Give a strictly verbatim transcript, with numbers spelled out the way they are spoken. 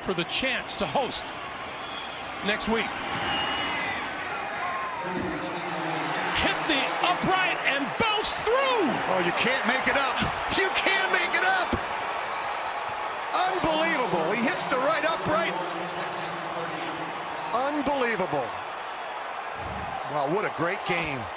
for the chance to host next week. Hit the upright and bounced through. Oh, you can't make it up. You can't make it up. Unbelievable. He hits the right upright. Unbelievable. Wow, what a great game.